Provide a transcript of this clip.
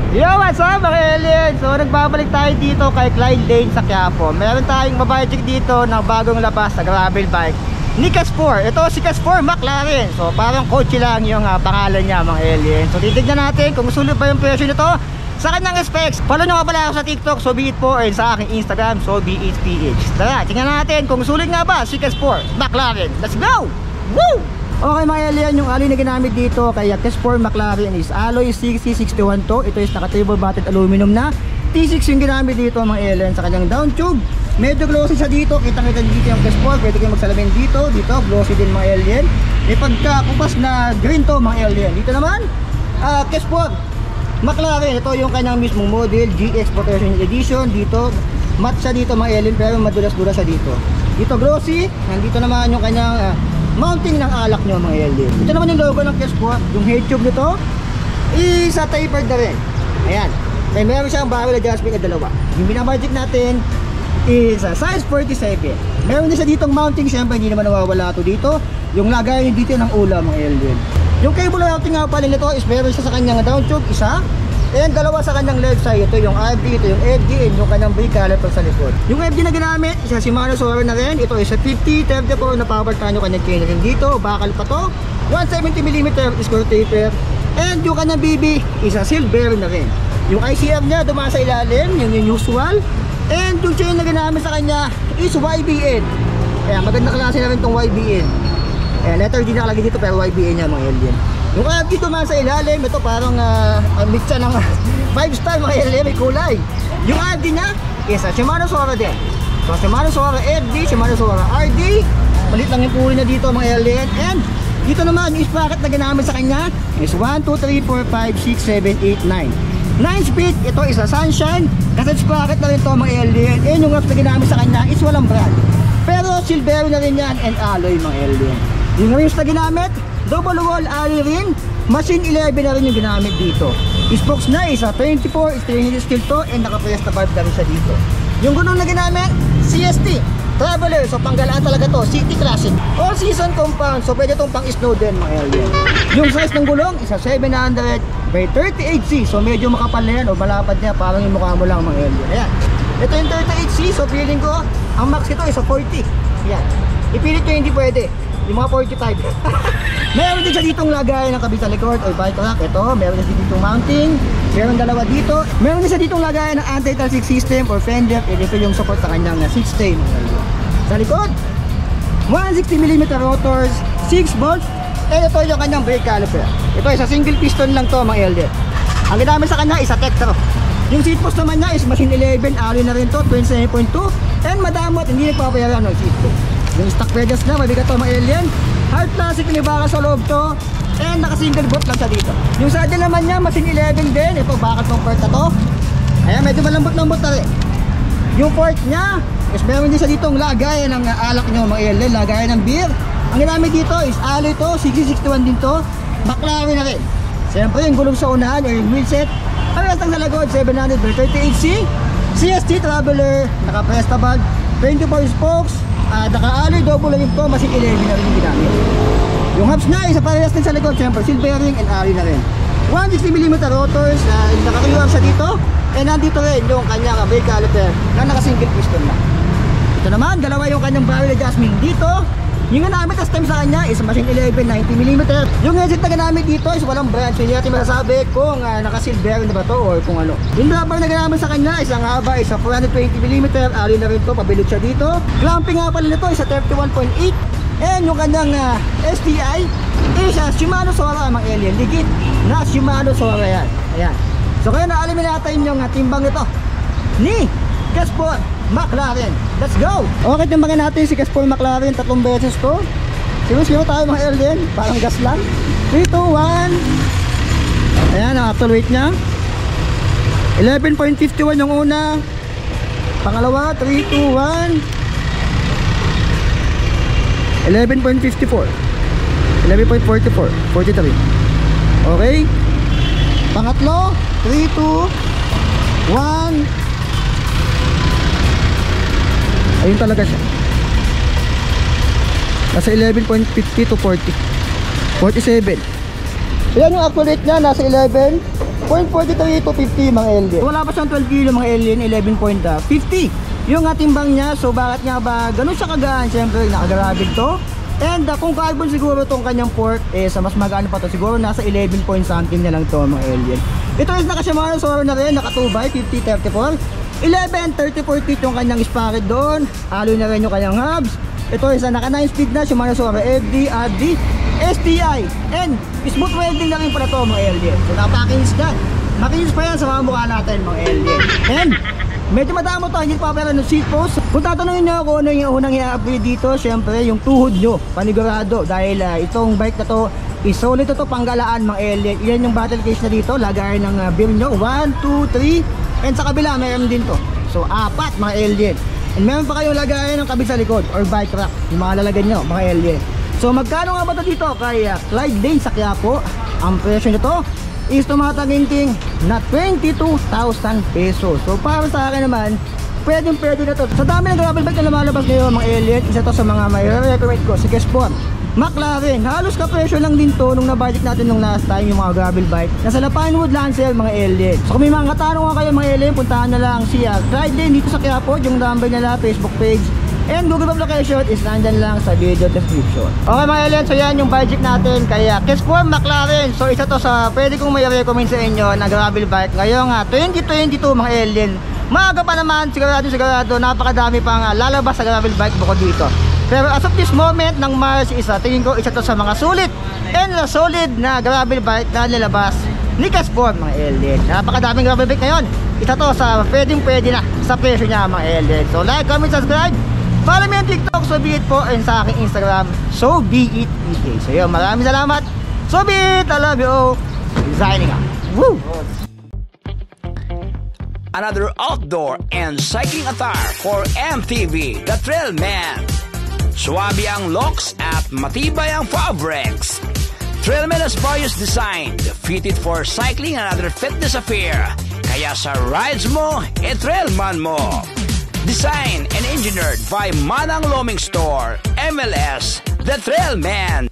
Yo, what's up mga alien? So nagbabalik tayo dito kay Clyde Lane sa Quiapo. Meron tayong mabajik dito na bagong labas na gravel bike ni Caspor. Ito si Caspor McLaren. So parang kotse lang yung pangalan niya mga alien. So titignan natin kung sulit ba yung presyo nito sa kanyang specs. Follow nyo nga pala ako sa TikTok, SoBeItPo, and sa aking Instagram, SoBeItPH. Tara, tingnan natin kung sulit nga ba si Caspor McLaren. Let's go! Woo! Okay mga alien, yung alloy na ginamit dito kay Caspor McLaren is alloy CC61 to. Ito is naka-table botted aluminum na T6 yung ginamit dito mga alien. Sa kanyang down tube, medyo glossy siya dito. Kitang-kita dito yung Caspor. Pwede kayong magsalamin dito. Dito, glossy din mga alien. May pagkakupas na green to mga alien. Dito naman, Caspor McLaren. Ito yung kanyang mismong model, GX Protection Edition. Dito, matte siya dito mga alien, pero madulas-dulas siya dito. Dito glossy. Nandito naman yung kanyang mounting ng alak nyo mga alien. Ito naman yung logo ng Caspor. Yung head tube nito is tapered na rin. Ayan. May meron siyang barrel adjustment na dalawa. Yung binabudget natin is size 47. Meron din siya ditong mounting. Siyempre hindi naman nawawala ito dito. Yung lagayan dito ng ulam mga alien. Yung cable routing nga pala nito is meron siya sa kanyang down tube, isa. And dalawa sa kanyang left side. Ito yung RD, ito yung FD, and yung kanyang brake caliper sa likod. Yung FD na ginamit, isa si Shimano Sora na rin. Ito is a 50-34 na power tan yung kanyang chain ring dito. Bakal pa to. 170mm square taper. And yung kanyang BB is a silver na rin. Yung ICR niya dumaan sa ilalim, yung usual. And yung chain na ginamit sa kanya is YBN. Kaya maganda klase na rin itong YBN. Letter D nakalagay dito pero YBN niya mga alien. Yung RD dumaan sa ilalim, ito parang mix ng 5-star mga alien, may kulay. Yung RD niya is Shimano Sora din. So Shimano Sora FD, Shimano Sora RD. Malit lang yung kulay na dito mga alien. And dito naman yung sprocket na ginamit sa kanya is 1, 2, 3, 4, 5, 6, 7, 8, 9 9 speed. Ito is a Sunshine. Kasi sprocket na rin ito mga alien. And yung wraps na ginamit sa kanya is walang brand, pero silver na rin yan and alloy mga alien. Yung rims na ginamit, double wall alloy rin. Machine 11 na rin yung ginamit dito. Spokes na is 24 stainless steel to, and naka-press na valve na rin siya dito. Yung gulong na ginamit, CST Traveler. So panggalaan talaga to, City Classic. All season compound. So pwede itong pang snow din mga alien. Yung size ng gulong is 700 by 38C. So medyo makapal na yan o malapad niya, parang yung mukha mo lang mga alien. Ayan. Ito yung 38C. So feeling ko ang max ito is 40. Ayan. Ipilit nyo hindi pwede. Yung mga 45. Meron din siya ditong lagay ng kabit sa likod or bike rack. Ito, meron din siya ditong mounting. Meron dalawa dito. Meron din siya ditong lagay ng anti-talsic system or fender. Ito yung support sa kanyang 6-stay. Sa likod, 160mm rotors, 6 volts. And ito yung kanyang brake caliper. Ito is a single piston lang to mga LD. Ang ginamit sa kanya is a Tektro. Yung seat post naman niya is machine 11, alloy na rin to, 27.2. And madamot, hindi nagpapayaran ng seat post. Yung stock pedals na, mabigat to mga alien. Hard plastic, may baka sa loob to. And naka-single bolt lang siya dito. Yung saddle naman niya, machine 11 din. Ito, bakit ng port na to. Ayan, medyo malambot-lambot na rin. Yung port niya, is meron din siya ditong lagayan ng alak nyo mga alien, lagayan ng beer. Ang ginamit dito is alloy to, CC61 din to. McLaren na rin. Siyempre, yung gulong sa unahan, or yung wheelset. Parehas lang sa lagod, 700 by 38C. CST Traveler, naka-press na valve, 24 spokes. Naka-alloy double ring to, machine 11 na rin yung ginamit. Yung hubs na, isa parehas din sa likod, siyempre, silver ring and alloy na rin. 160mm rotors, naka-QR siya dito. And nandito rin yung kanyang brake caliper na naka-single piston na. Ito naman, dalawa yung kanyang barrel adjustment dito. Yung ginamit last time sa kanya is machine 11, 90mm. Yung headset na ginamit dito is walang brand. So hindi natin masasabi kung naka-silver na ba to or kung ano. Yung rubber na ginamit sa kanya is ang haba is 420mm. Alloy na rin to, pabilog siya dito. Clamping nga pala nito is 31.8. And yung kanyang STI is Shimano Sora mga alien. Ligit na Shimano Sora yan. Ayan. So kaya naalimin natin yung timbang ito ni Caspor McLaren. Let's go! Okay, timbangan natin si Caspor McLaren 3 beses to. Sino tayo mga alien. Parang gas lang. 3, 2, 1. Ayan, ang actual weight nya 11.51 yung una. Pangalawa, 3, 2, 1. 11.54 11.44 43. Okay. Pangatlo, 3, 2, 1. Ayun talaga siya. Nasa 11.50 to 40 47. Ayan yung actual rate nya, nasa 11 0.43 to 50 mga alien. Wala pa siyang 12 kilo mga alien, 11.50 yung timbang niya. So bakit nga ba ganun siya kagaan? Siyempre nakagaragid to. And kung carbon siguro tong kanyang fork, sa mas magaan pa to, siguro nasa 11 point something na lang to mga alien. Ito is naka Shimano Soro na rin, naka 2x 50-34 11-34 feet yung kanyang sprocket doon. Aloy na rin yung kanyang hubs. Ito is naka 9 speed na Shimano Soro FD, RD, STI. And smooth welding na rin pala to mga alien. So napakinis na. Makinis pa yan sa mga mukha natin mga alien. And medyo madamo to, hindi pa pala ng seat post. Kung tatanungin nyo ako ano yung unang i-upgrade dito, syempre yung tuhod nyo, panigurado. Dahil itong bike na to is solid to panggalaan mga alien. Yan yung battle case na dito, lagayan ng beam nyo, 1, 2, 3. And sa kabila meron din to. So 4 mga alien. And meron pa kayong lagayan ng kabig sa likod or bike rack, yung mga lalagyan nyo mga alien. So magkano nga ba to dito kay Clyde Lane sa Quiapo? Ang presyo nito is tumataginting na 22,000 pesos. So para sa akin naman, pwede na to. Sa dami ng gravel bike na lumalabas ngayon mga alien, isa to sa mga may recommend ko, si Kesport McLaren. Halos ka-presyo lang din to nung nabudget natin nung last time yung mga gravel bike. Nasa Pinewood Lancer mga alien. So kung may mga katanungan kayo mga alien, puntahan na lang siya Clyde Lane dito sa Quiapo. Yung number nila, Facebook page and Google Map location is nandyan lang sa video description. Okay mga alien, so yan yung budget natin kaya Kesport McLaren. So isa to sa pwede kong may recommend sa inyo na gravel bike ngayong 2022 mga alien. Maaga pa naman, sigurado napakadami pang lalabas sa gravel bike bukod dito. Pero as of this moment ng March tingin ko isa to sa mga sulit and solid na gravel bike na nilabas ni Kesport mga alien. Napakadaming gravel bike ngayon. Isa to sa pwede na sa presyo niya mga alien. So like, comment, subscribe. Follow me on TikTok, so be it po, and sa aking Instagram, so be it PK. So yun, maraming salamat. So be it, I love you all. Signing out. Woo! Another outdoor and cycling attire for MTV, the Trailman. Suwabe ang looks at matibay ang fabrics. Trailman has various design, fitted for cycling and other fitness affair. Kaya sa rides mo, Trailman mo. Designed and engineered by Manang Loming Store, MLS, The Trailman.